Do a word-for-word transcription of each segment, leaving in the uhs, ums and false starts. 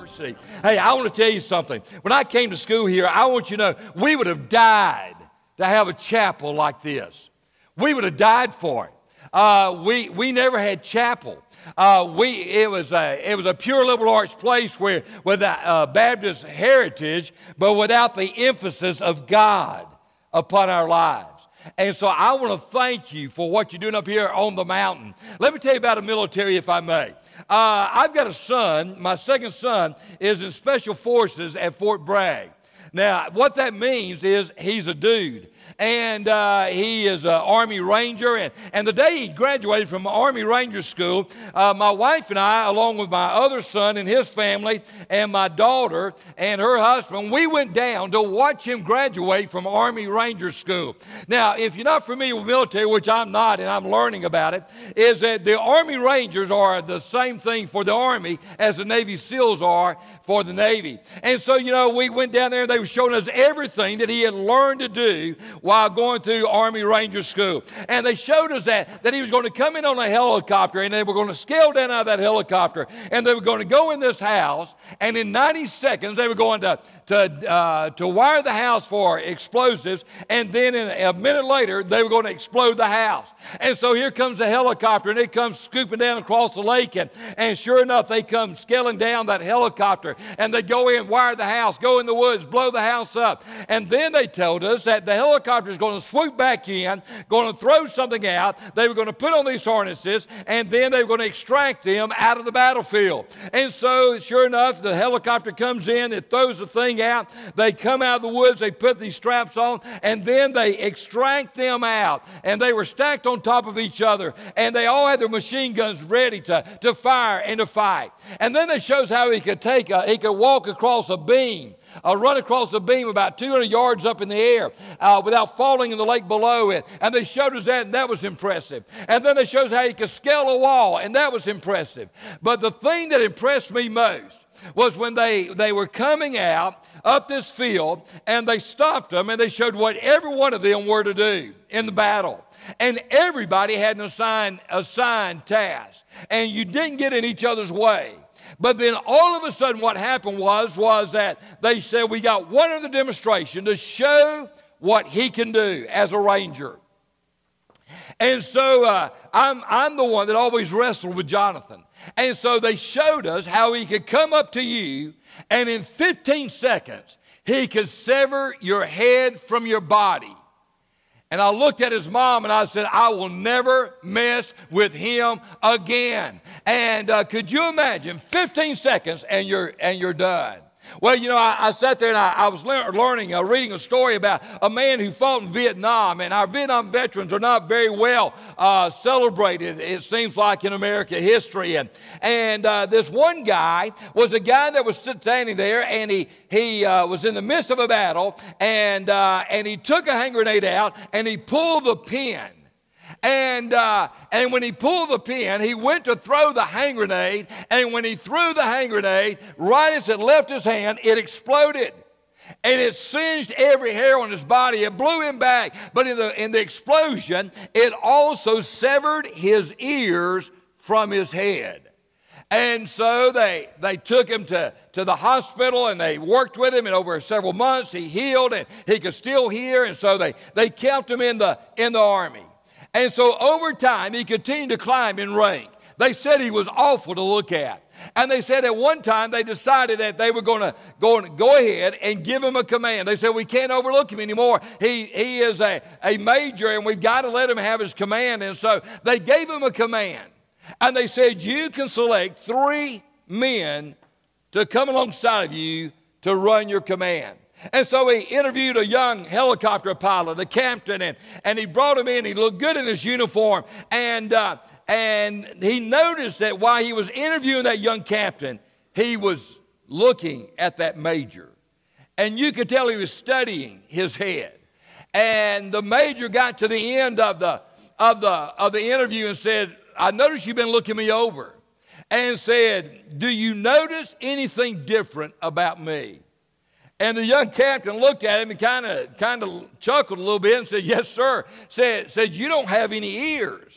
Mercy. Hey, I want to tell you something. When I came to school here, I want you to know we would have died to have a chapel like this. We would have died for it. Uh, we we never had chapel. Uh, we it was a it was a pure liberal arts place where with a uh, Baptist heritage, but without the emphasis of God upon our lives. And so I want to thank you for what you're doing up here on the mountain. Let me tell you about the military, if I may. Uh, I've got a son. My second son is in Special Forces at Fort Bragg. Now, what that means is he's a dude. And uh, he is an Army Ranger. And, and the day he graduated from Army Ranger School, uh, my wife and I, along with my other son and his family, and my daughter and her husband, we went down to watch him graduate from Army Ranger School. Now, if you're not familiar with military, which I'm not, and I'm learning about it, is that the Army Rangers are the same thing for the Army as the Navy SEALs are for the Navy. And so, you know, we went down there and they were showing us everything that he had learned to do while going through Army Ranger School. And they showed us that, that he was going to come in on a helicopter, and they were going to scale down out of that helicopter, and they were going to go in this house, and in ninety seconds they were going to, to, uh, to wire the house for explosives, and then in a minute later they were going to explode the house. And so here comes the helicopter, and it comes scooping down across the lake, and, and sure enough, they come scaling down that helicopter, and they go in, wire the house, go in the woods, blow the house up. And then they told us that the helicopter is going to swoop back in, going to throw something out. They were going to put on these harnesses, and then they were going to extract them out of the battlefield. And so, sure enough, the helicopter comes in, it throws the thing out. They come out of the woods, they put these straps on, and then they extract them out. And they were stacked on top of each other, and they all had their machine guns ready to, to fire and to fight. And then they shows how he could take a, he could walk across a beam. Uh, run across the beam about two hundred yards up in the air uh, without falling in the lake below it. And they showed us that, and that was impressive. And then they showed us how he could scale a wall, and that was impressive. But the thing that impressed me most was when they, they were coming out up this field, and they stopped them, and they showed what every one of them were to do in the battle. And everybody had an assigned, assigned task, and you didn't get in each other's way. But then all of a sudden what happened was, was that they said, we got one other demonstration to show what he can do as a ranger. And so uh, I'm, I'm the one that always wrestled with Jonathan. And so they showed us how he could come up to you, and in fifteen seconds, he could sever your head from your body. And I looked at his mom and I said, I will never mess with him again. And uh, could you imagine, fifteen seconds and you're, and you're done. Well, you know, I, I sat there and I, I was lear learning, uh, reading a story about a man who fought in Vietnam. And our Vietnam veterans are not very well uh, celebrated, it seems like, in American history. And, and uh, this one guy was a guy that was standing there, and he, he uh, was in the midst of a battle, and, uh, and he took a hand grenade out, and he pulled the pin. And, uh, and when he pulled the pin, he went to throw the hand grenade, and when he threw the hand grenade, right as it left his hand, it exploded. And it singed every hair on his body. It blew him back. But in the, in the explosion, it also severed his ears from his head. And so they, they took him to, to the hospital, and they worked with him, and over several months he healed, and he could still hear, and so they, they kept him in the, in the Army. And so over time, he continued to climb in rank. They said he was awful to look at. And they said at one time they decided that they were going to go, go ahead and give him a command. They said, we can't overlook him anymore. He, he is a, a major, and we've got to let him have his command. And so they gave him a command. And they said, you can select three men to come alongside of you to run your command. And so he interviewed a young helicopter pilot, a captain, and, and he brought him in. He looked good in his uniform. And, uh, and he noticed that while he was interviewing that young captain, he was looking at that major. And you could tell he was studying his head. And the major got to the end of the, of the, of the interview and said, I noticed you've been looking me over. And said, do you notice anything different about me? And the young captain looked at him and kind of kind of chuckled a little bit and said, yes, sir. Said, said, you don't have any ears.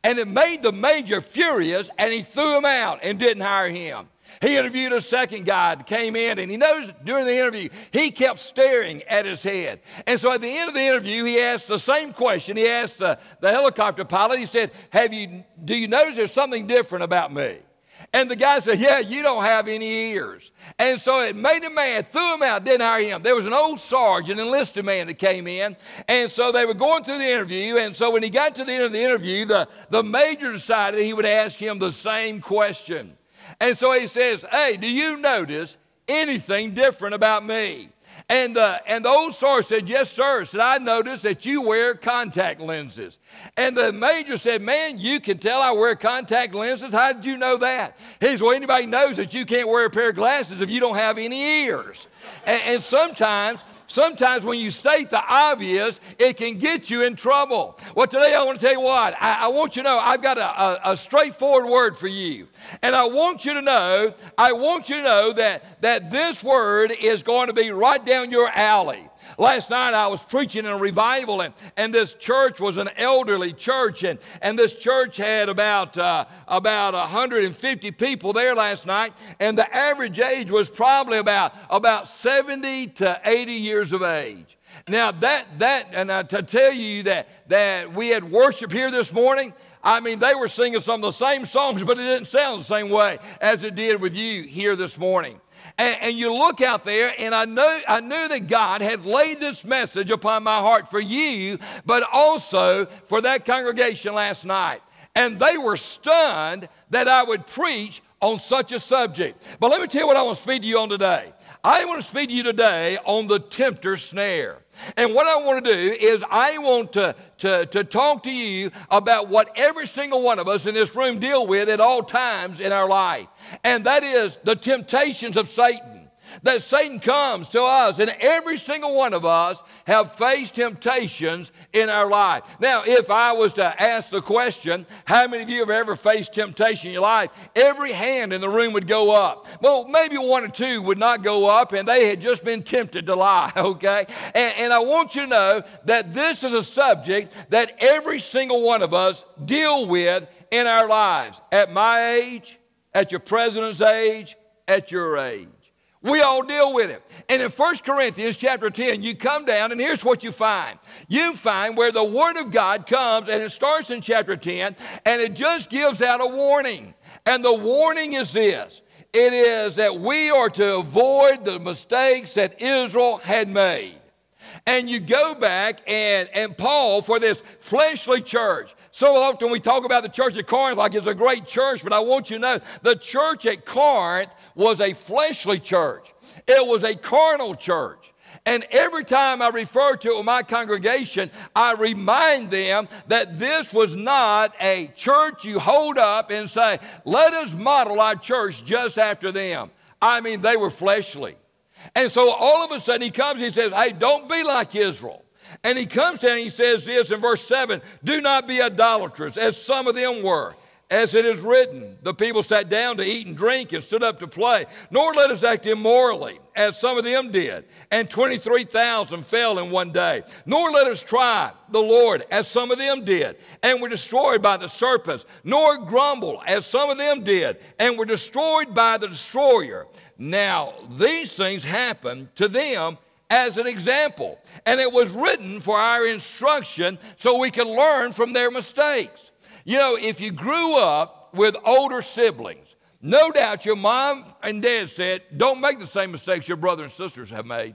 And it made the major furious, and he threw him out and didn't hire him. He interviewed a second guy that came in, and he knows during the interview, he kept staring at his head. And so at the end of the interview, he asked the same question. He asked the, the helicopter pilot, he said, Have you, do you notice there's something different about me? And the guy said, yeah, you don't have any ears. And so it made him mad, threw him out, didn't hire him. There was an old sergeant, an enlisted man that came in. And so they were going through the interview. And so when he got to the end of the interview, the, the major decided he would ask him the same question. And so he says, hey, do you notice anything different about me? And, uh, and the old sergeant said, yes, sir. Said, I noticed that you wear contact lenses. And the major said, man, you can tell I wear contact lenses. How did you know that? He said, well, anybody knows that you can't wear a pair of glasses if you don't have any ears. And, and sometimes... Sometimes when you state the obvious, it can get you in trouble. Well, today I want to tell you what. I, I want you to know I've got a, a, a straightforward word for you. And I want you to know, I want you to know that, that this word is going to be right down your alley. Last night I was preaching in a revival, and, and this church was an elderly church, and, and this church had about, uh, about one hundred fifty people there last night, and the average age was probably about, about seventy to eighty years of age. Now that, that and uh, to tell you that, that we had worship here this morning, I mean, they were singing some of the same songs, but it didn't sound the same way as it did with you here this morning. And, and you look out there, and I know I knew that God had laid this message upon my heart for you, but also for that congregation last night. And they were stunned that I would preach on such a subject. But let me tell you what I want to speak to you on today. I want to speak to you today on the tempter's snare. And what I want to do is I want to, to, to talk to you about what every single one of us in this room deal with at all times in our life. And that is the temptations of Satan. That Satan comes to us, and every single one of us have faced temptations in our life. Now, if I was to ask the question, how many of you have ever faced temptation in your life? Every hand in the room would go up. Well, maybe one or two would not go up, and they had just been tempted to lie, okay? And, and I want you to know that this is a subject that every single one of us deal with in our lives. At my age, at your president's age, at your age. We all deal with it. And in First Corinthians chapter ten, you come down, and here's what you find. You find where the Word of God comes, and it starts in chapter ten, and it just gives out a warning. And the warning is this. It is that we are to avoid the mistakes that Israel had made. And you go back, and, and Paul, for this fleshly church, so often we talk about the church at Corinth like it's a great church, but I want you to know the church at Corinth was a fleshly church. It was a carnal church. And every time I refer to it with my congregation, I remind them that this was not a church you hold up and say, let us model our church just after them. I mean, they were fleshly. And so all of a sudden he comes and he says, hey, don't be like Israel. And he comes down and he says this in verse seven, do not be idolaters, as some of them were. As it is written, the people sat down to eat and drink and stood up to play. Nor let us act immorally, as some of them did. And twenty-three thousand fell in one day. Nor let us try the Lord, as some of them did, and were destroyed by the serpents. Nor grumble, as some of them did, and were destroyed by the destroyer. Now, these things happened to them as an example. And it was written for our instruction so we can learn from their mistakes. You know, if you grew up with older siblings, no doubt your mom and dad said, don't make the same mistakes your brother and sisters have made.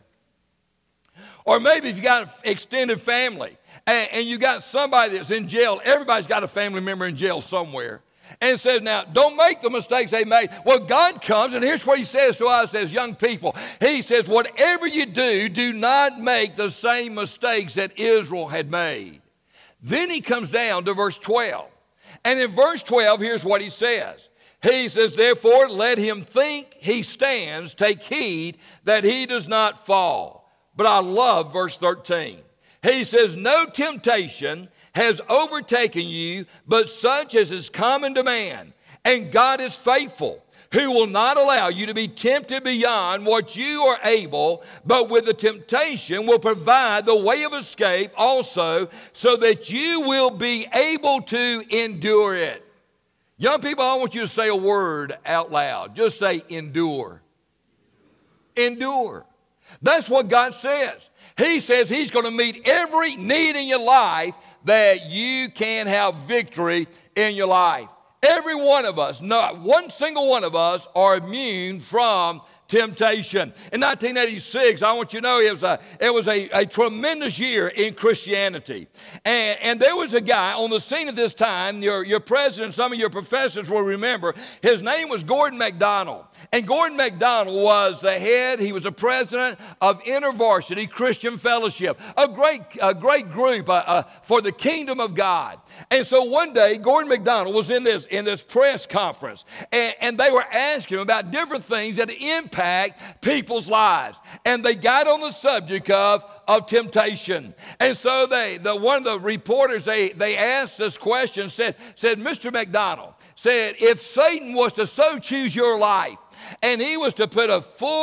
Or maybe if you got an extended family and, and you got somebody that's in jail, everybody's got a family member in jail somewhere. And it says, now, don't make the mistakes they made. Well, God comes, and here's what he says to us as young people. He says, whatever you do, do not make the same mistakes that Israel had made. Then he comes down to verse twelve. And in verse twelve, here's what he says. He says, therefore, let him think he stands, take heed that he does not fall. But I love verse thirteen. He says, no temptation has overtaken you, but such as is common to man. And God is faithful, who will not allow you to be tempted beyond what you are able, but with the temptation will provide the way of escape also, so that you will be able to endure it. Young people, I want you to say a word out loud. Just say endure. Endure. That's what God says. He says He's going to meet every need in your life that you can have victory in your life. Every one of us, not one single one of us, are immune from temptation. In nineteen eighty-six, I want you to know it was a, it was a, a tremendous year in Christianity. And, and there was a guy on the scene at this time, your, your president, some of your professors will remember, his name was Gordon MacDonald. And Gordon MacDonald was the head, he was the president of InterVarsity Christian Fellowship, a great, a great group uh, uh, for the kingdom of God. And so one day, Gordon MacDonald was in this, in this press conference, and, and they were asking him about different things that impact people's lives. And they got on the subject of, of temptation. And so they, the, one of the reporters, they, they asked this question, said, said, Mister MacDonald, said, if Satan was to so choose your life, and he was to put a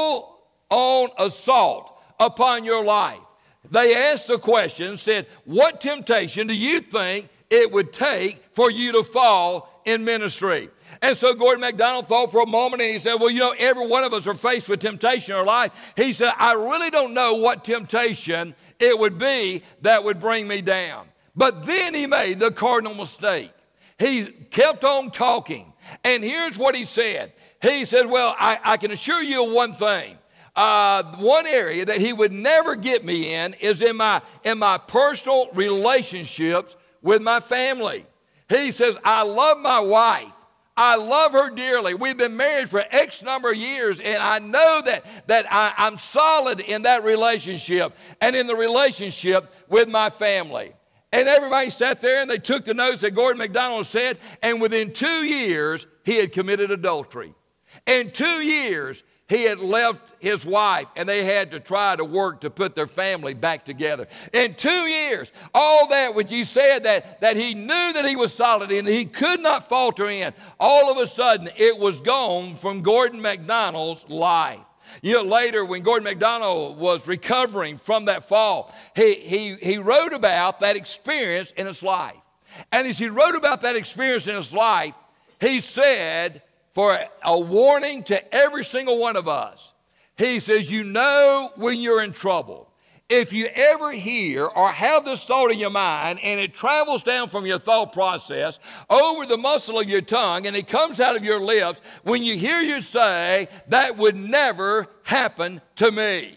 full-on assault upon your life, they asked the question, said, what temptation do you think it would take for you to fall in ministry? And so Gordon MacDonald thought for a moment, and he said, well, you know, every one of us are faced with temptation in our life. He said, I really don't know what temptation it would be that would bring me down. But then he made the cardinal mistake. He kept on talking, and here's what he said. He said, well, I, I can assure you of one thing. Uh, one area that he would never get me in is in my, in my personal relationships with my family. He says, I love my wife. I love her dearly. We've been married for X number of years, and I know that, that I, I'm solid in that relationship and in the relationship with my family. And everybody sat there, and they took the notes that Gordon MacDonald said, and within two years, he had committed adultery. In two years, he had left his wife, and they had to try to work to put their family back together. In two years, all that which he said that, that he knew that he was solid in, he could not falter in, all of a sudden it was gone from Gordon MacDonald's life. You know, later when Gordon MacDonald was recovering from that fall, he, he, he wrote about that experience in his life. And as he wrote about that experience in his life, he said, for a warning to every single one of us, he says, you know when you're in trouble. If you ever hear or have this thought in your mind and it travels down from your thought process over the muscle of your tongue and it comes out of your lips, when you hear you say, that would never happen to me.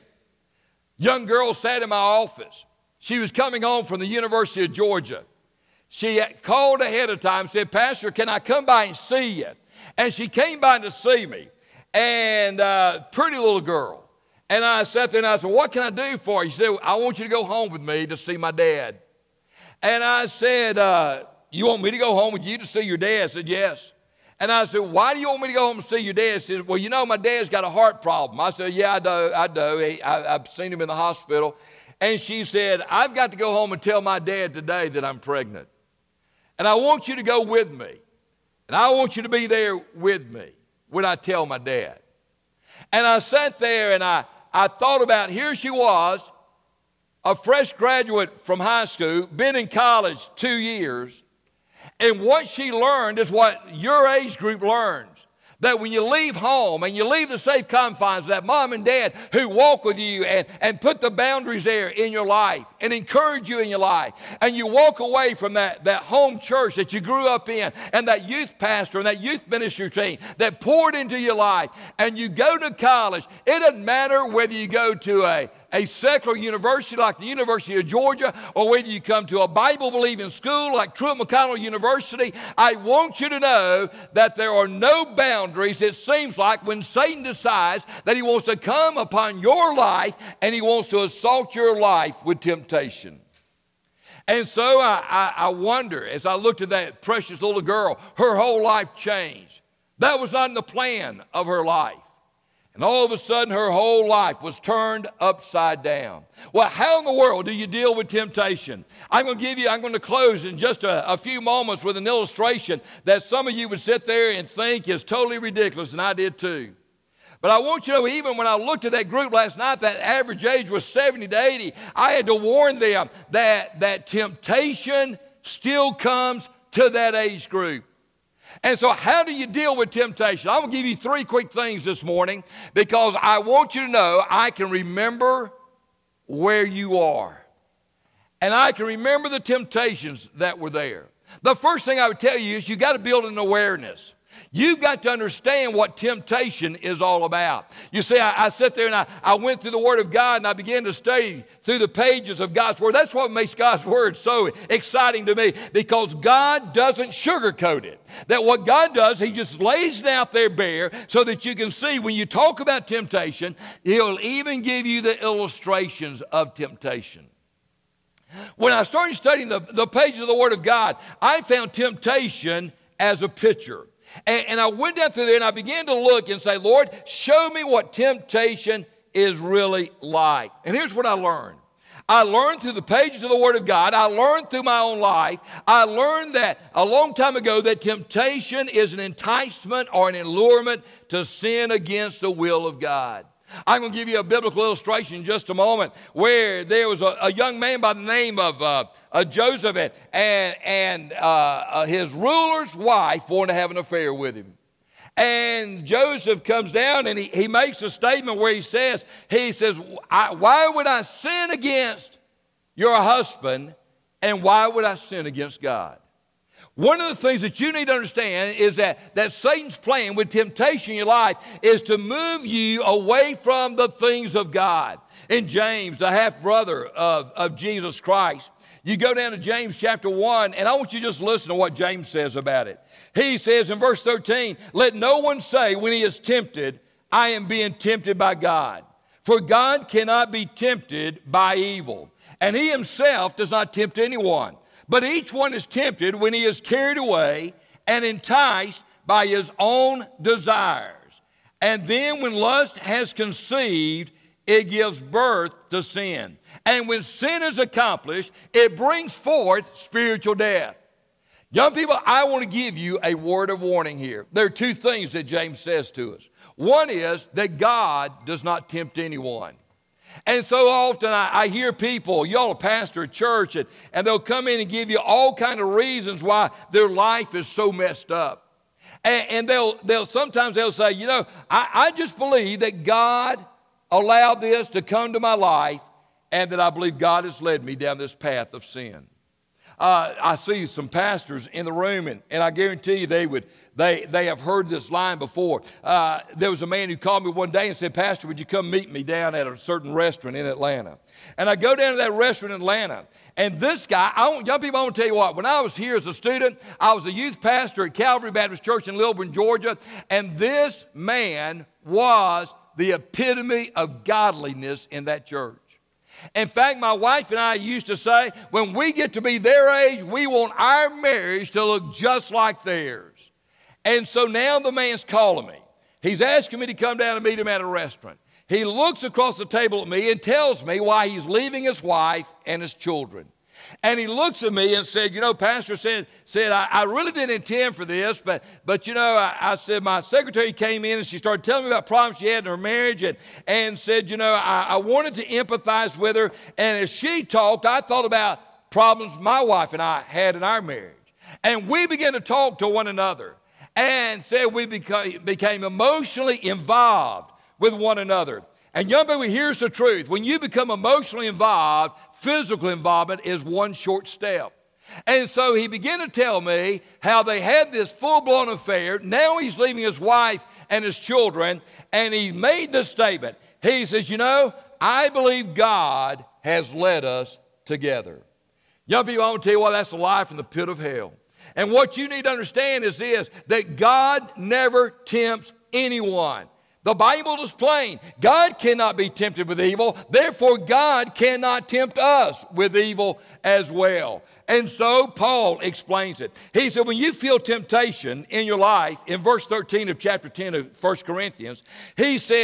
Young girl sat in my office. She was coming home from the University of Georgia. She called ahead of time and said, Pastor, can I come by and see you? And she came by to see me, and uh, pretty little girl. And I sat there and I said, what can I do for you? She said, I want you to go home with me to see my dad. And I said, uh, you want me to go home with you to see your dad? I said, yes. And I said, why do you want me to go home and see your dad? She said, well, you know, my dad's got a heart problem. I said, yeah, I do. I do. He, I, I've seen him in the hospital. And she said, I've got to go home and tell my dad today that I'm pregnant. And I want you to go with me. And I want you to be there with me when I tell my dad. And I sat there and I, I thought about, here she was, a fresh graduate from high school, been in college two years. And what she learned is what your age group learns. That when you leave home and you leave the safe confines of that mom and dad who walk with you and, and put the boundaries there in your life and encourage you in your life, and you walk away from that, that home church that you grew up in and that youth pastor and that youth ministry team that poured into your life, and you go to college, it doesn't matter whether you go to a, a secular university like the University of Georgia or whether you come to a Bible-believing school like Truett McConnell University. I want you to know that there are no boundaries. It seems like when Satan decides that he wants to come upon your life and he wants to assault your life with temptation. And so I, I, I wonder, as I looked at that precious little girl, her whole life changed. That was not in the plan of her life. And all of a sudden, her whole life was turned upside down. Well, how in the world do you deal with temptation? I'm going to give you, I'm going to close in just a, a few moments with an illustration that some of you would sit there and think is totally ridiculous, and I did too. But I want you to know, even when I looked at that group last night, that average age was seventy to eighty, I had to warn them that, that temptation still comes to that age group. And so how do you deal with temptation? I'm going to give you three quick things this morning because I want you to know I can remember where you are. And I can remember the temptations that were there. The first thing I would tell you is you got to build an awareness. You've got to understand what temptation is all about. You see, I, I sat there and I, I went through the Word of God and I began to study through the pages of God's Word. That's what makes God's Word so exciting to me, because God doesn't sugarcoat it. That what God does, He just lays it out there bare so that you can see when you talk about temptation, He'll even give you the illustrations of temptation. When I started studying the, the pages of the Word of God, I found temptation as a picture. And, and I went down through there and I began to look and say, Lord, show me what temptation is really like. And here's what I learned. I learned through the pages of the Word of God. I learned through my own life. I learned that a long time ago that temptation is an enticement or an allurement to sin against the will of God. I'm going to give you a biblical illustration in just a moment where there was a, a young man by the name of uh, uh, Joseph, and, and uh, uh, his ruler's wife wanted to have an affair with him. And Joseph comes down and he, he makes a statement where he says, he says, I, why would I sin against your husband, and why would I sin against God? One of the things that you need to understand is that, that Satan's plan with temptation in your life is to move you away from the things of God. In James, the half-brother of, of Jesus Christ, you go down to James chapter one, and I want you to just listen to what James says about it. He says in verse thirteen, let no one say when he is tempted, I am being tempted by God. For God cannot be tempted by evil, and He Himself does not tempt anyone. But each one is tempted when he is carried away and enticed by his own desires. And then when lust has conceived, it gives birth to sin. And when sin is accomplished, it brings forth spiritual death. Young people, I want to give you a word of warning here. There are two things that James says to us. One is that God does not tempt anyone. And so often I, I hear people, y'all are pastor at church, and, and they'll come in and give you all kind of reasons why their life is so messed up. And, and they'll, they'll sometimes they'll say, you know, I, I just believe that God allowed this to come to my life, and that I believe God has led me down this path of sin. Uh, I see some pastors in the room, and, and I guarantee you they would they they have heard this line before. Uh, there was a man who called me one day and said, Pastor, would you come meet me down at a certain restaurant in Atlanta? And I go down to that restaurant in Atlanta, and this guy, I want, young people, I want to tell you what, when I was here as a student, I was a youth pastor at Calvary Baptist Church in Lilburn, Georgia, and this man was the epitome of godliness in that church. In fact, my wife and I used to say, when we get to be their age, we want our marriage to look just like theirs. And so now the man's calling me. He's asking me to come down and meet him at a restaurant. He looks across the table at me and tells me why he's leaving his wife and his children. And he looks at me and said, you know, Pastor said, said I, I really didn't intend for this, but, but you know, I, I said, my secretary came in and she started telling me about problems she had in her marriage, and, and said, you know, I, I wanted to empathize with her. And as she talked, I thought about problems my wife and I had in our marriage. And we began to talk to one another and said we became, became emotionally involved with one another. And young people, here's the truth. When you become emotionally involved, physical involvement is one short step. And so he began to tell me how they had this full-blown affair. Now he's leaving his wife and his children, and he made this statement. He says, you know, I believe God has led us together. Young people, I want to tell you what, that's a lie from the pit of hell. And what you need to understand is this, that God never tempts anyone. The Bible is plain. God cannot be tempted with evil. Therefore, God cannot tempt us with evil as well. And so Paul explains it. He said, when you feel temptation in your life, in verse thirteen of chapter ten of First Corinthians, he says,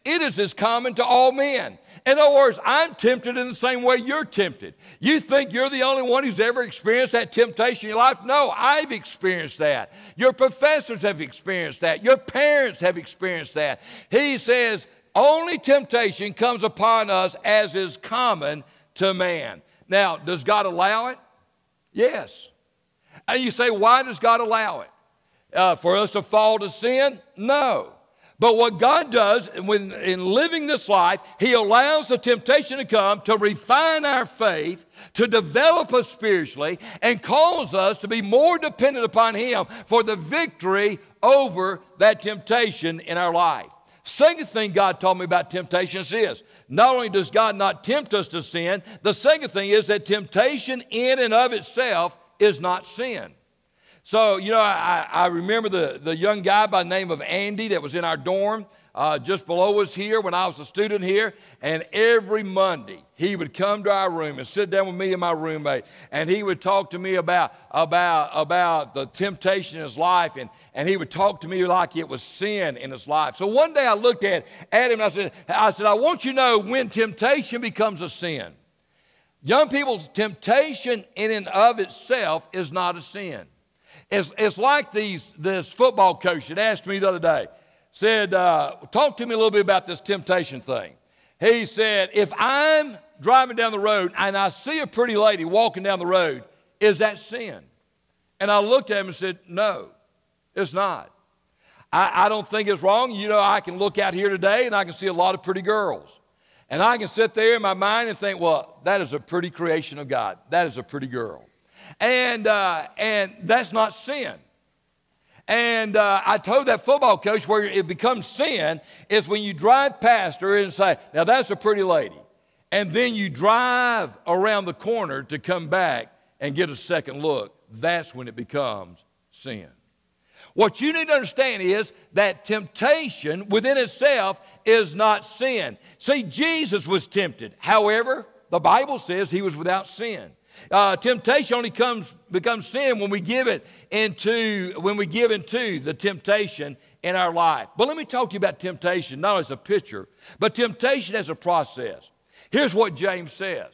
It is as common to all men. In other words, I'm tempted in the same way you're tempted. You think you're the only one who's ever experienced that temptation in your life? No, I've experienced that. Your professors have experienced that. Your parents have experienced that. He says, only temptation comes upon us as is common to man. Now, does God allow it? Yes. And you say, why does God allow it? Uh, for us to fall to sin? No. But what God does when, in living this life, He allows the temptation to come to refine our faith, to develop us spiritually, and cause us to be more dependent upon Him for the victory over that temptation in our life. Second thing God taught me about temptation is this. Not only does God not tempt us to sin, the second thing is that temptation in and of itself is not sin. So, you know, I, I remember the, the young guy by the name of Andy that was in our dorm uh, just below us here when I was a student here. And every Monday, he would come to our room and sit down with me and my roommate. And he would talk to me about, about, about the temptation in his life. And, and he would talk to me like it was sin in his life. So one day I looked at, at him and I said, I said, I want you to know when temptation becomes a sin. Young people's temptation in and of itself is not a sin. It's, it's like these, this football coach that asked me the other day, said, uh, talk to me a little bit about this temptation thing. He said, if I'm driving down the road and I see a pretty lady walking down the road, is that sin? And I looked at him and said, no, it's not. I, I don't think it's wrong. You know, I can look out here today and I can see a lot of pretty girls. And I can sit there in my mind and think, well, that is a pretty creation of God. That is a pretty girl. And, uh, and that's not sin. And uh, I told that football coach where it becomes sin is when you drive past her and say, now that's a pretty lady. And then you drive around the corner to come back and get a second look. That's when it becomes sin. What you need to understand is that temptation within itself is not sin. See, Jesus was tempted. However, the Bible says He was without sin. Uh, temptation only comes becomes sin when we give it into when we give into the temptation in our life. But let me talk to you about temptation, not as a picture, but temptation as a process. Here's what James says.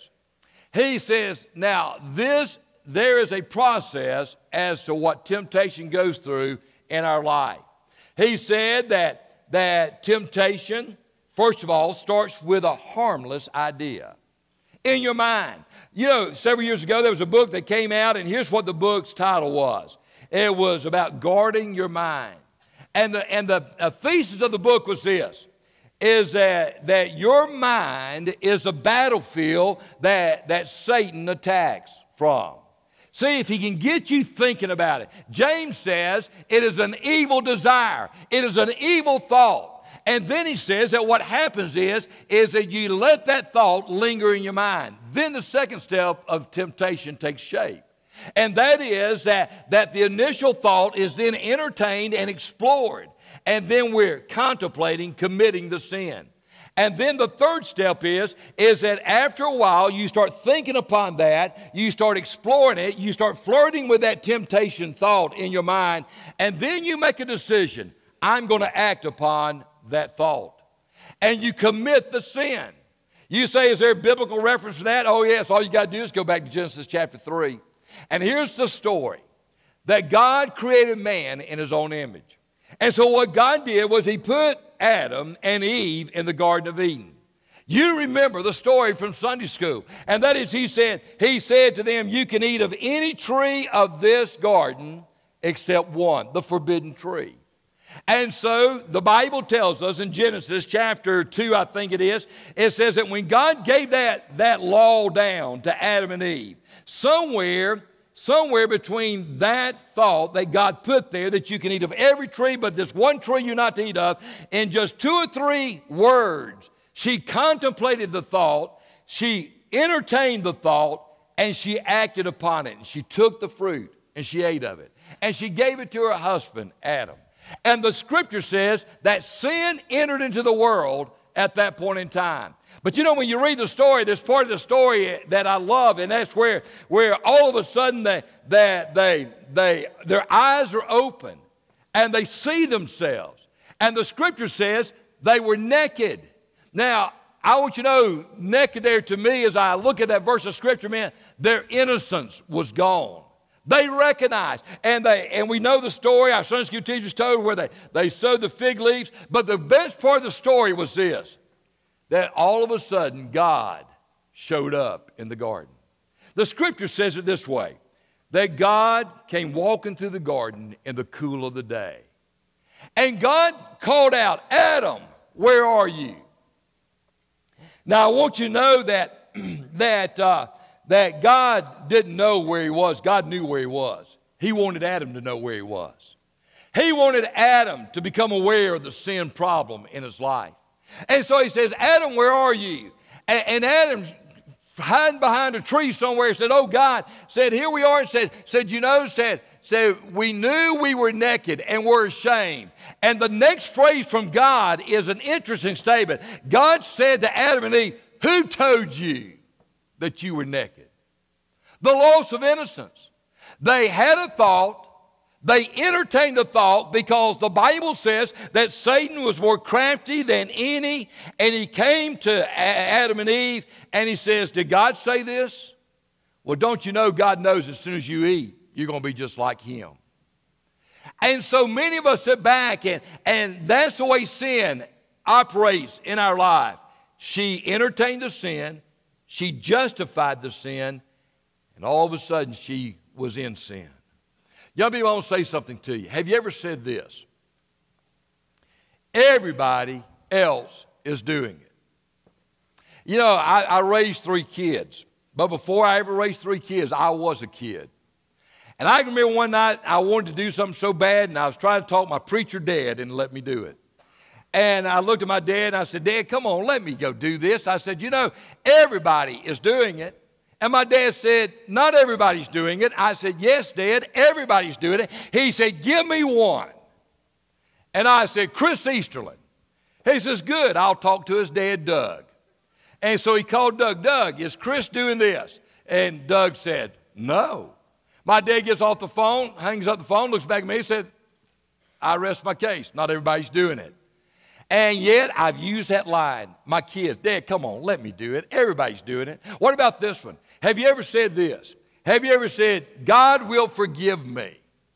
He says, now this there is a process as to what temptation goes through in our life. He said that that temptation, first of all, starts with a harmless idea in your mind. You know, several years ago, there was a book that came out, and here's what the book's title was. It was about guarding your mind. And the, and the uh, thesis of the book was this, is that, that your mind is a battlefield that, that Satan attacks from. See, if he can get you thinking about it. James says it is an evil desire. It is an evil thought. And then he says that what happens is, is that you let that thought linger in your mind. Then the second step of temptation takes shape. And that is that, that the initial thought is then entertained and explored. And then we're contemplating committing the sin. And then the third step is, is that after a while you start thinking upon that, you start exploring it, you start flirting with that temptation thought in your mind, and then you make a decision. I'm going to act upon that thought. And you commit the sin. You say, is there a biblical reference to that? Oh, yes. All you got to do is go back to Genesis chapter three. And here's the story. That God created man in His own image. And so what God did was He put Adam and Eve in the Garden of Eden. You remember the story from Sunday school. And that is, he said, he said to them, you can eat of any tree of this garden except one, the forbidden tree. And so the Bible tells us in Genesis chapter two, I think it is, it says that when God gave that, that law down to Adam and Eve, somewhere, somewhere between that thought that God put there that you can eat of every tree, but this one tree you're not to eat of, in just two or three words, she contemplated the thought, she entertained the thought, and she acted upon it. And she took the fruit and she ate of it. And she gave it to her husband, Adam. And the scripture says that sin entered into the world at that point in time. But you know, when you read the story, there's part of the story that I love, and that's where, where all of a sudden they, they, they, they, their eyes are open and they see themselves. And the scripture says they were naked. Now, I want you to know, naked there to me, as I look at that verse of Scripture, man, their innocence was gone. They recognized, and they and we know the story, our Sunday school teachers told, where they, they sewed the fig leaves. But the best part of the story was this, that all of a sudden God showed up in the garden. The Scripture says it this way, that God came walking through the garden in the cool of the day. And God called out, Adam, where are you? Now, I want you to know that, that, uh, that God didn't know where he was. God knew where he was. He wanted Adam to know where he was. He wanted Adam to become aware of the sin problem in his life. And so he says, Adam, where are you? And, and Adam's hiding behind a tree somewhere, said, oh, God, said, here we are, and said, said you know, said, said, we knew we were naked and were ashamed. And the next phrase from God is an interesting statement. God said to Adam and Eve, who told you that you were naked? The loss of innocence. They had a thought. They entertained the thought because the Bible says that Satan was more crafty than any, and he came to Adam and Eve and he says, did God say this? Well, don't you know God knows as soon as you eat, you're going to be just like him. And so many of us sit back, and, and that's the way sin operates in our life. She entertained the sin, she justified the sin, and all of a sudden she was in sin. Young people, I want to say something to you. Have you ever said this? Everybody else is doing it. You know, I, I raised three kids, but before I ever raised three kids, I was a kid. And I can remember one night I wanted to do something so bad, and I was trying to talk my preacher dad and let me do it. And I looked at my dad and I said, Dad, come on, let me go do this. I said, you know, everybody is doing it. And my dad said, not everybody's doing it. I said, yes, Dad, everybody's doing it. He said, give me one. And I said, Chris Easterlin. He says, good, I'll talk to his dad, Doug. And so he called Doug. Doug, is Chris doing this? And Doug said, no. My dad gets off the phone, hangs up the phone, looks back at me and said, I rest my case. Not everybody's doing it. And yet I've used that line. My kids, Dad, come on, let me do it. Everybody's doing it. What about this one? Have you ever said this? Have you ever said, God will forgive me,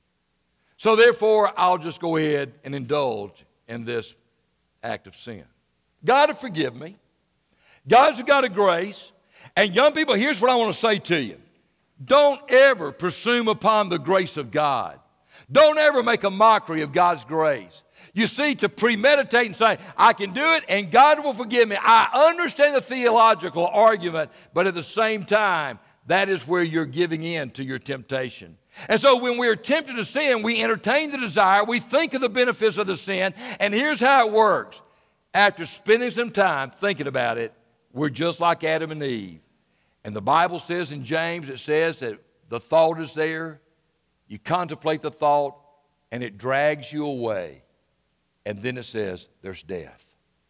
so therefore I'll just go ahead and indulge in this act of sin? God will forgive me. God's a God of grace. And young people, here's what I want to say to you. Don't ever presume upon the grace of God. Don't ever make a mockery of God's grace. You see, to premeditate and say, I can do it and God will forgive me. I understand the theological argument, but at the same time, that is where you're giving in to your temptation. And so when we're tempted to sin, we entertain the desire, we think of the benefits of the sin, and here's how it works. After spending some time thinking about it, we're just like Adam and Eve. And the Bible says in James, it says that the thought is there, you contemplate the thought, and it drags you away. And then it says there's death.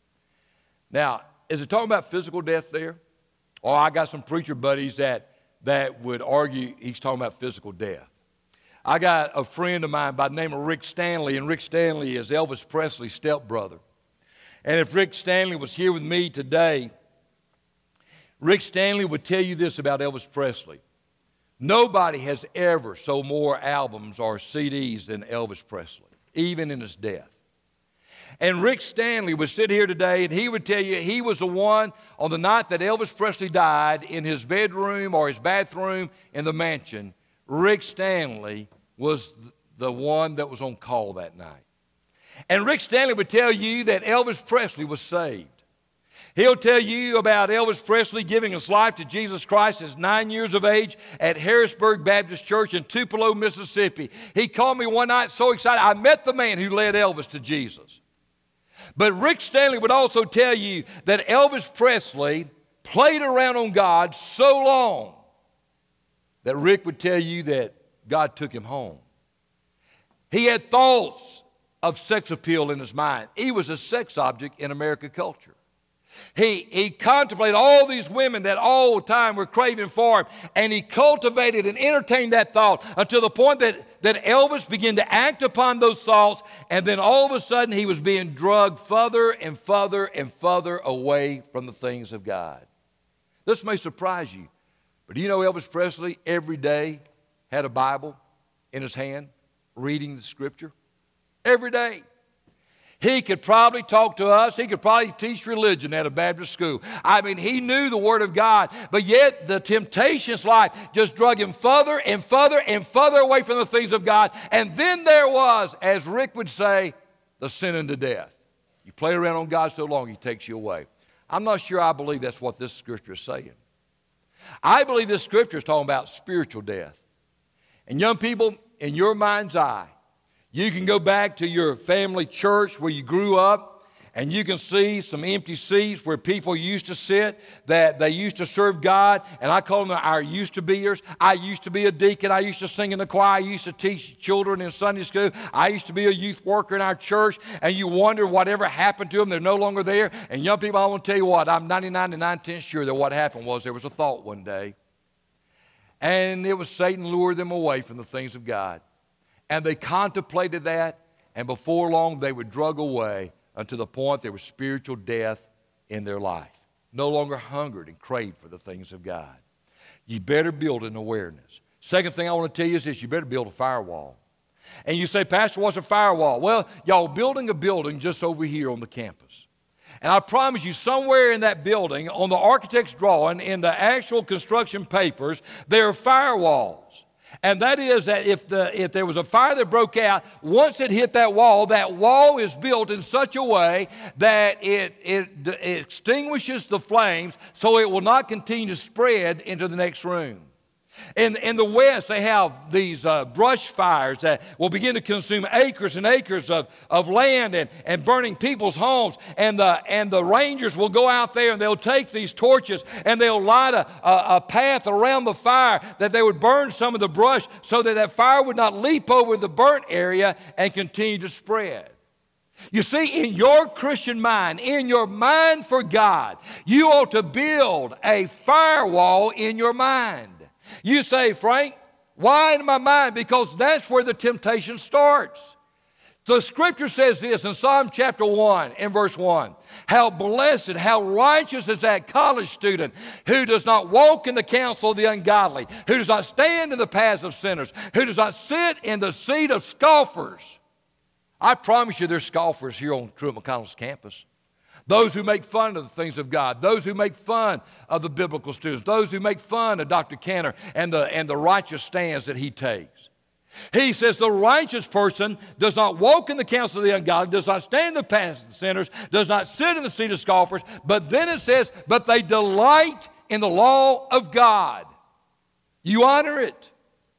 Now, is it talking about physical death there? Or I got some preacher buddies that, that would argue he's talking about physical death. I got a friend of mine by the name of Rick Stanley, and Rick Stanley is Elvis Presley's stepbrother. And if Rick Stanley was here with me today, Rick Stanley would tell you this about Elvis Presley. Nobody has ever sold more albums or C Ds than Elvis Presley, even in his death. And Rick Stanley would sit here today and he would tell you he was the one on the night that Elvis Presley died in his bedroom or his bathroom in the mansion. Rick Stanley was the one that was on call that night. And Rick Stanley would tell you that Elvis Presley was saved. He'll tell you about Elvis Presley giving his life to Jesus Christ at nine years of age at Harrisburg Baptist Church in Tupelo, Mississippi. He called me one night so excited. I met the man who led Elvis to Jesus. But Rick Stanley would also tell you that Elvis Presley played around on God so long that Rick would tell you that God took him home. He had thoughts of sex appeal in his mind. He was a sex object in American culture. He, he contemplated all these women that all the time were craving for him, and he cultivated and entertained that thought until the point that, that Elvis began to act upon those thoughts, and then all of a sudden he was being drugged further and further and further away from the things of God. This may surprise you, but do you know Elvis Presley every day had a Bible in his hand, reading the Scripture? Every day. He could probably talk to us. He could probably teach religion at a Baptist school. I mean, he knew the Word of God, but yet the temptations life just drug him further and further and further away from the things of God. And then there was, as Rick would say, the sin unto death. You play around on God so long, He takes you away. I'm not sure I believe that's what this Scripture is saying. I believe this Scripture is talking about spiritual death. And young people, in your mind's eye, you can go back to your family church where you grew up, and you can see some empty seats where people used to sit, that they used to serve God, and I call them our used-to-beers. I used to be a deacon. I used to sing in the choir. I used to teach children in Sunday school. I used to be a youth worker in our church, and you wonder whatever happened to them. They're no longer there. And young people, I want to tell you what, I'm ninety-nine to nine tenths sure that what happened was there was a thought one day, and it was Satan lured them away from the things of God. And they contemplated that, and before long they were drug away unto the point there was spiritual death in their life. No longer hungered and craved for the things of God. You better build an awareness. Second thing I want to tell you is this: you better build a firewall. And you say, Pastor, what's a firewall? Well, y'all building a building just over here on the campus. And I promise you, somewhere in that building, on the architect's drawing, in the actual construction papers, there are firewalls. And that is that if, the, if there was a fire that broke out, once it hit that wall, that wall is built in such a way that it, it, it extinguishes the flames so it will not continue to spread into the next room. In, in the West, they have these uh, brush fires that will begin to consume acres and acres of, of land and, and burning people's homes. And the, and the rangers will go out there and they'll take these torches and they'll light a, a, a path around the fire that they would burn some of the brush so that that fire would not leap over the burnt area and continue to spread. You see, in your Christian mind, in your mind for God, you ought to build a firewall in your mind. You say, Frank, why in my mind? Because that's where the temptation starts. The Scripture says this in Psalm chapter one and verse one. How blessed, how righteous is that college student who does not walk in the counsel of the ungodly, who does not stand in the paths of sinners, who does not sit in the seat of scoffers. I promise you there's scoffers here on Truett McConnell's campus. Those who make fun of the things of God, those who make fun of the biblical students, those who make fun of Doctor Cantor and the, and the righteous stands that he takes. He says the righteous person does not walk in the counsel of the ungodly, does not stand in the paths of the sinners, does not sit in the seat of scoffers, but then it says, but they delight in the law of God. You honor it.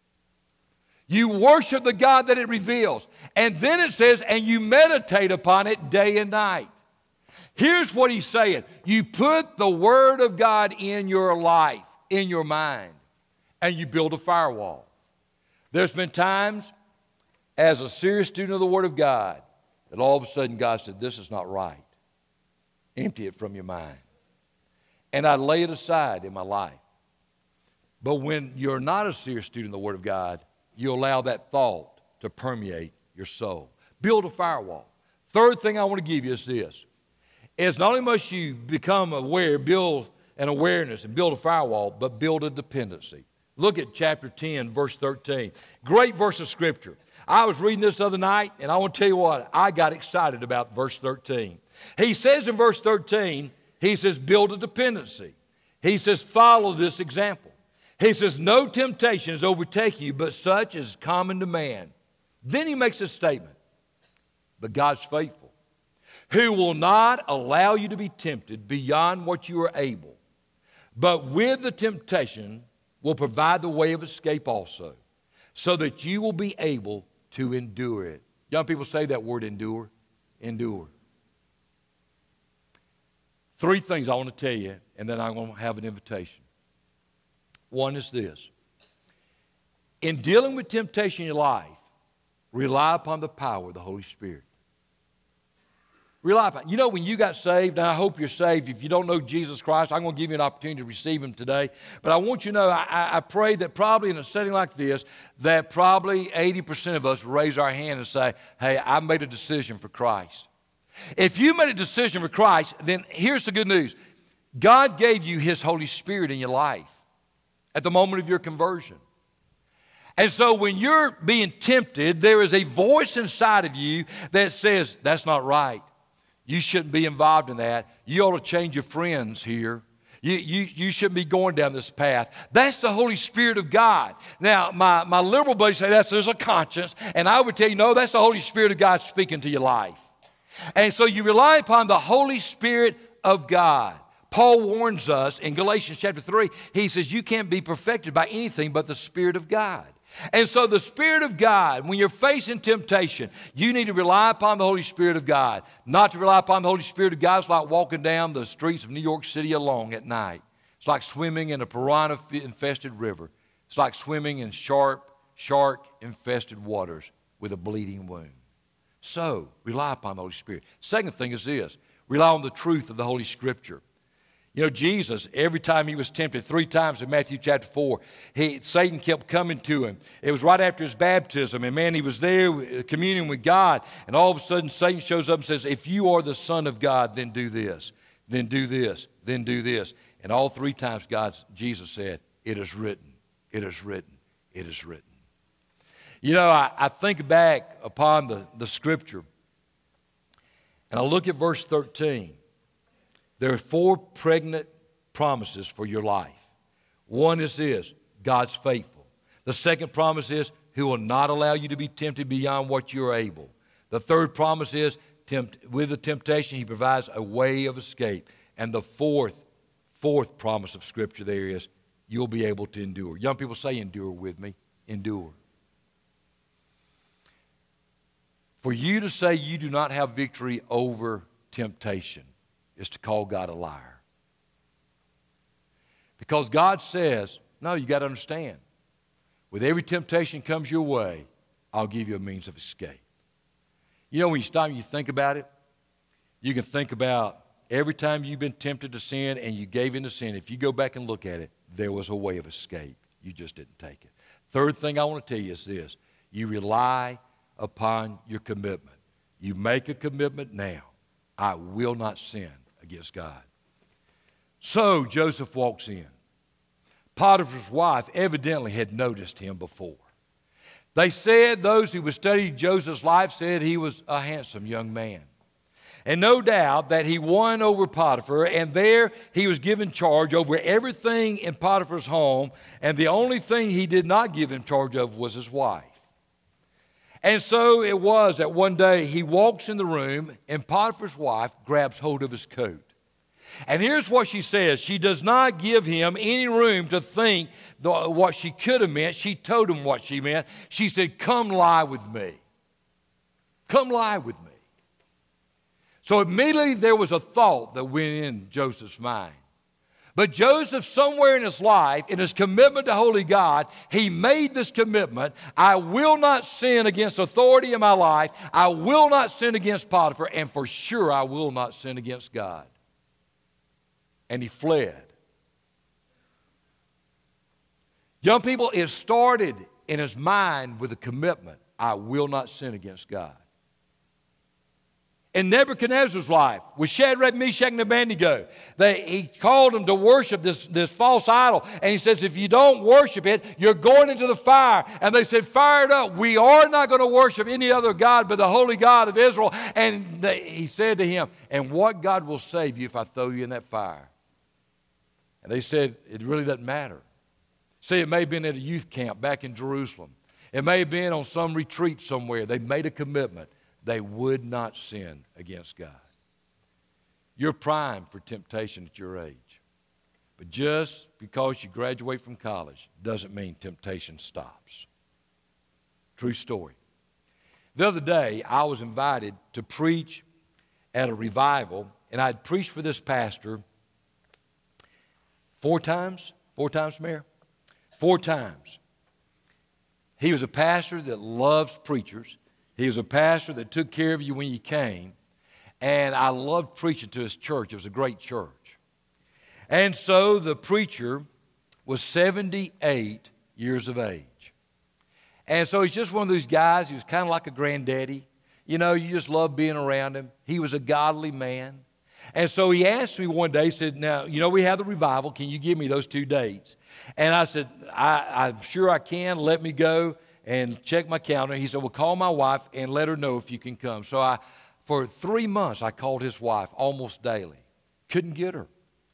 You worship the God that it reveals. And then it says, and you meditate upon it day and night. Here's what he's saying. You put the Word of God in your life, in your mind, and you build a firewall. There's been times as a serious student of the Word of God that all of a sudden God said, this is not right. Empty it from your mind. And I lay it aside in my life. But when you're not a serious student of the Word of God, you allow that thought to permeate your soul. Build a firewall. Third thing I want to give you is this. Is not only must you become aware, build an awareness and build a firewall, but build a dependency. Look at chapter ten, verse thirteen. Great verse of Scripture. I was reading this the other night, and I want to tell you what, I got excited about verse thirteen. He says in verse thirteen, he says, build a dependency. He says, follow this example. He says, no temptation is overtaking you, but such as is common to man. Then he makes a statement, but God's faithful, who will not allow you to be tempted beyond what you are able, but with the temptation will provide the way of escape also, so that you will be able to endure it. Young people say that word endure. Endure. Three things I want to tell you, and then I'm going to have an invitation. One is this. In dealing with temptation in your life, rely upon the power of the Holy Spirit. Rely upon. You know, when you got saved, and I hope you're saved, if you don't know Jesus Christ, I'm going to give you an opportunity to receive Him today. But I want you to know, I, I pray that probably in a setting like this, that probably eighty percent of us raise our hand and say, hey, I made a decision for Christ. If you made a decision for Christ, then here's the good news. God gave you His Holy Spirit in your life at the moment of your conversion. And so when you're being tempted, there is a voice inside of you that says, that's not right. You shouldn't be involved in that. You ought to change your friends here. You, you, you shouldn't be going down this path. That's the Holy Spirit of God. Now, my, my liberal buddies say that's there's a conscience. And I would tell you, no, that's the Holy Spirit of God speaking to your life. And so you rely upon the Holy Spirit of God. Paul warns us in Galatians chapter three, he says you can't be perfected by anything but the Spirit of God. And so the Spirit of God, when you're facing temptation, you need to rely upon the Holy Spirit of God. Not to rely upon the Holy Spirit of God is like walking down the streets of New York City alone at night. It's like swimming in a piranha-infested river. It's like swimming in sharp, shark-infested waters with a bleeding wound. So, rely upon the Holy Spirit. Second thing is this, rely on the truth of the Holy Scripture. You know, Jesus, every time He was tempted, three times in Matthew chapter four, he, Satan kept coming to Him. It was right after His baptism, and man, He was there communing with God, and all of a sudden Satan shows up and says, if you are the Son of God, then do this, then do this, then do this. And all three times God, Jesus said, it is written, it is written, it is written. You know, I, I think back upon the, the Scripture, and I look at verse thirteen. There are four pregnant promises for your life. One is this, God's faithful. The second promise is He will not allow you to be tempted beyond what you are able. The third promise is tempt, with the temptation He provides a way of escape. And the fourth, fourth promise of Scripture there is you'll be able to endure. Young people say endure with me. Endure. For you to say you do not have victory over temptation is to call God a liar. Because God says, no, you got to understand, with every temptation comes your way, I'll give you a means of escape. You know, when you stop and you think about it, you can think about every time you've been tempted to sin and you gave in to sin, if you go back and look at it, there was a way of escape. You just didn't take it. Third thing I want to tell you is this, you rely upon your commitment. You make a commitment now, I will not sin against God. So Joseph walks in. Potiphar's wife evidently had noticed him before. They said, those who would study Joseph's life said he was a handsome young man. And no doubt that he won over Potiphar, and there he was given charge over everything in Potiphar's home, and the only thing he did not give him charge of was his wife. And so it was that one day he walks in the room and Potiphar's wife grabs hold of his coat. And here's what she says. She does not give him any room to think the, what she could have meant. She told him what she meant. She said, come lie with me. Come lie with me. So immediately there was a thought that went in Joseph's mind. But Joseph, somewhere in his life, in his commitment to holy God, he made this commitment, I will not sin against authority in my life, I will not sin against Potiphar, and for sure I will not sin against God. And he fled. Young people, it started in his mind with a commitment, I will not sin against God. In Nebuchadnezzar's life, with Shadrach, Meshach, and Abednego, they, he called them to worship this, this false idol. And he says, if you don't worship it, you're going into the fire. And they said, fire it up. We are not going to worship any other God but the holy God of Israel. And they, he said to him, and what God will save you if I throw you in that fire? And they said, it really doesn't matter. See, it may have been at a youth camp back in Jerusalem. It may have been on some retreat somewhere. They made a commitment. They would not sin against God. You're primed for temptation at your age. But just because you graduate from college doesn't mean temptation stops. True story. The other day, I was invited to preach at a revival, and I'd preached for this pastor four times. Four times, Mayor? Four times. He was a pastor that loves preachers. He was a pastor that took care of you when you came. And I loved preaching to his church. It was a great church. And so the preacher was seventy-eight years of age. And so he's just one of those guys. He was kind of like a granddaddy. You know, you just love being around him. He was a godly man. And so he asked me one day, he said, now, you know, we have the revival. Can you give me those two dates? And I said, I, I'm sure I can. Let me go and check my calendar. He said, well, call my wife and let her know if you can come. So I, for three months, I called his wife almost daily. Couldn't get her.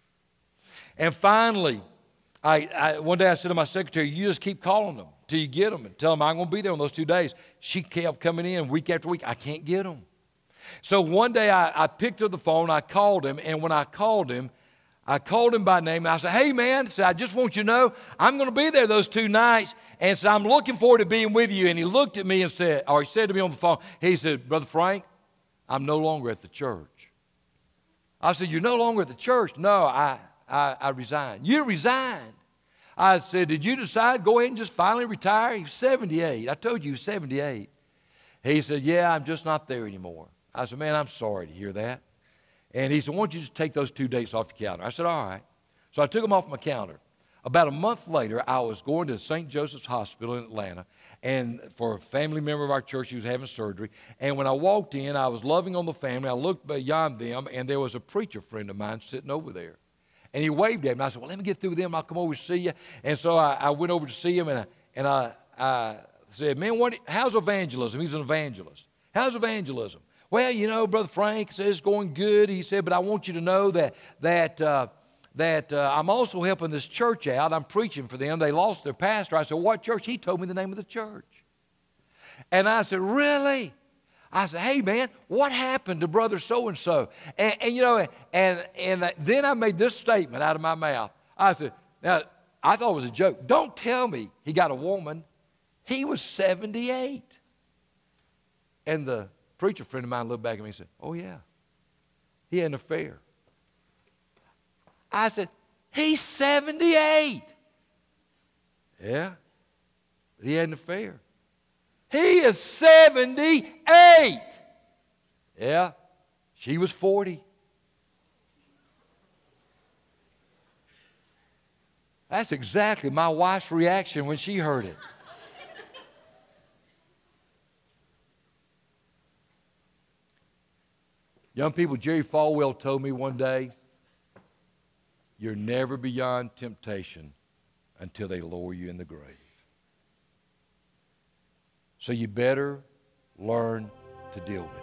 And finally, I, I, one day I said to my secretary, you just keep calling them till you get them and tell them I'm going to be there on those two days. She kept coming in week after week. I can't get them. So one day I, I picked up the phone, I called him, and when I called him, I called him by name, and I said, hey, man, I, said, I just want you to know I'm going to be there those two nights, and so I'm looking forward to being with you. And he looked at me and said, or he said to me on the phone, he said, Brother Frank, I'm no longer at the church. I said, you're no longer at the church? No, I, I, I resigned. You resigned? I said, did you decide go ahead and just finally retire? He was seventy-eight. I told you he was seventy-eight. He said, yeah, I'm just not there anymore. I said, man, I'm sorry to hear that. And he said, why don't you just take those two dates off your calendar? I said, all right. So I took them off my calendar. About a month later, I was going to Saint Joseph's Hospital in Atlanta and for a family member of our church who was having surgery. And when I walked in, I was loving on the family. I looked beyond them, and there was a preacher friend of mine sitting over there. And he waved at me. I said, well, let me get through with them. I'll come over to see you. And so I, I went over to see him, and I, and I, I said, man, what, how's evangelism? He's an evangelist. How's evangelism? Well, you know, Brother Frank says it's going good. He said, but I want you to know that, that, uh, that uh, I'm also helping this church out. I'm preaching for them. They lost their pastor. I said, what church? He told me the name of the church. And I said, really? I said, hey, man, what happened to brother so-and-so? And, and, you know, and, and then I made this statement out of my mouth. I said, now, I thought it was a joke. Don't tell me he got a woman. He was seventy-eight. And the preacher friend of mine looked back at me and said, oh, yeah, he had an affair. I said, he's seventy-eight. Yeah, but he had an affair. He is seventy-eight. Yeah, she was forty. That's exactly my wife's reaction when she heard it. Young people, Jerry Falwell told me one day, you're never beyond temptation until they lower you in the grave. So you better learn to deal with it.